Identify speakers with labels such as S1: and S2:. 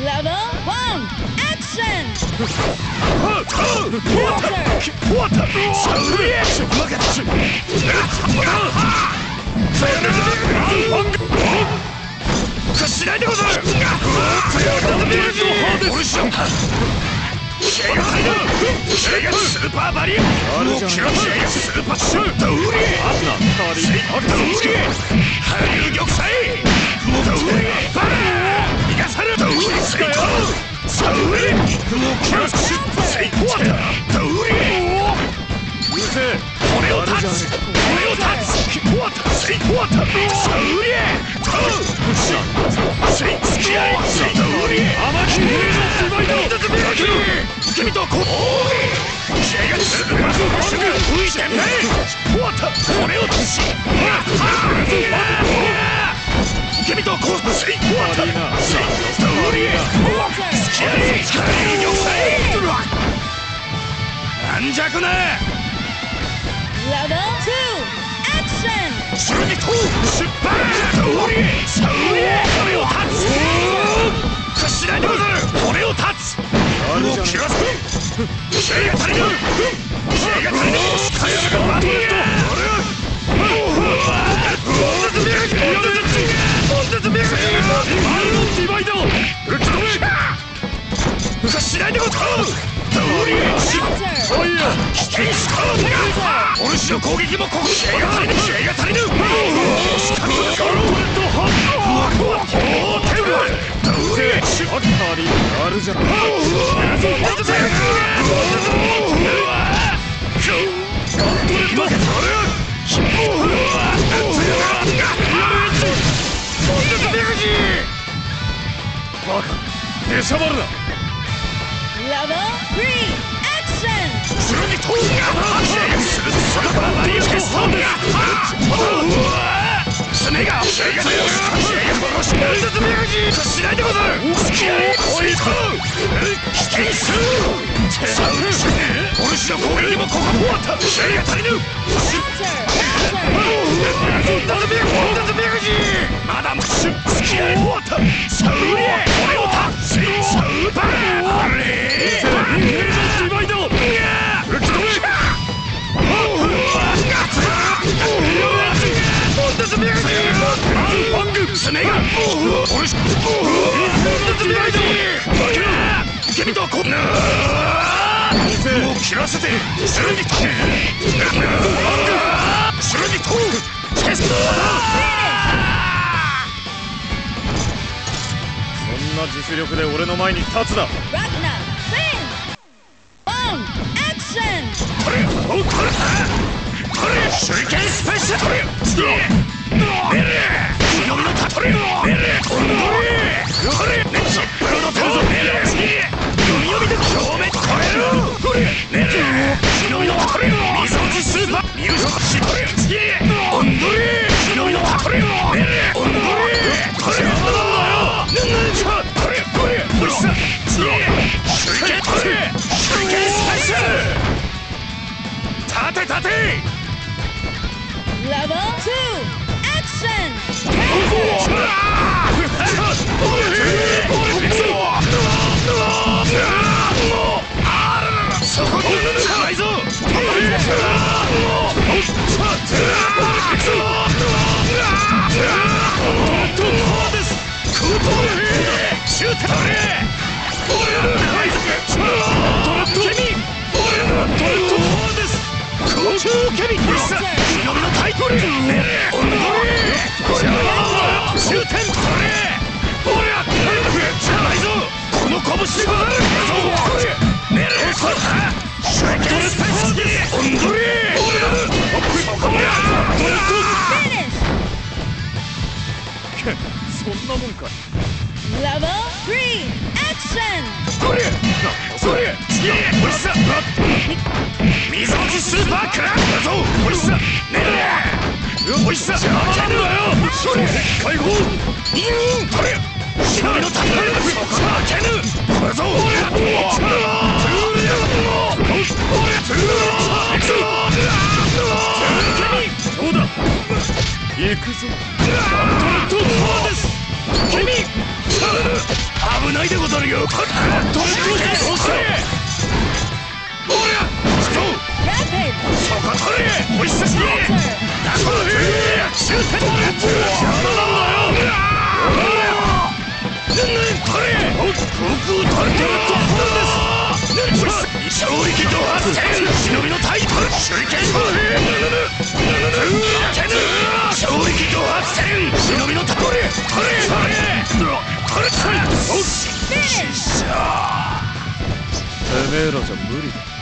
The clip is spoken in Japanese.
S1: Level 1 action!
S2: スーパーバリアスーパーシュートウリ羽生玉砕バー逃がされるセイコサウリセイコワタウリこれを立つセイコワタサウリセイツキアイセイトウリ甘き兵のデバイド君とこ試合がすぐまず浮いてね終わったこれを立ち君とこセイ終わったセイストーリースキアイスキアイ玉砕軟弱な
S1: Level 2 action!
S2: 剣と出発サウリサウリこれを立つしないでござるこれを立つ切らす試合が足りぬ試合が足りぬカヤが待ってるしないでござるお主の攻撃もここ試合が足りぬ試合が足りぬあるじゃん。バカ、出しゃばるな。
S1: Level 3 action!
S2: スネがしないでござるお主の攻撃もここ終わった試合が足りぬまだムッシュスキア終わったサウリエ俺を立つサウバーあれディバイドスネが俺し君とこんなもう切らせてスルギトスルギトチェストそんな実力で俺の前に立つなこれ手裏剣スペシャル立て
S1: Level 2 action!
S2: そこにないぞこの拳でござるそんなもんか。
S1: Level 3 action!
S2: 水落ちスーパークラッだぞおいしさねえおいしさ邪魔なんだよ解放忍取れ忍びの戦い負けぬこれぞどうだ行くぞ君危危ないでござるよ。どうしたおりゃそこ取れお久しぶりだから終点だ邪魔なんだよ取れ僕を取れてると勝利機動発戦忍びのタイトル手裏剣勝利機動発戦忍びのタイトル取れてめえらじゃ無理だ。